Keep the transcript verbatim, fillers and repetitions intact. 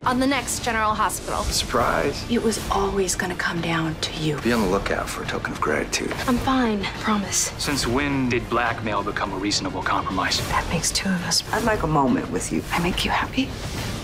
on the next General Hospital. Surprise. It was always gonna come down to you. Be on the lookout for a token of gratitude. I'm fine, promise. Since when did blackmail become a reasonable compromise? That makes two of us. I'd like a moment with you. I make you happy?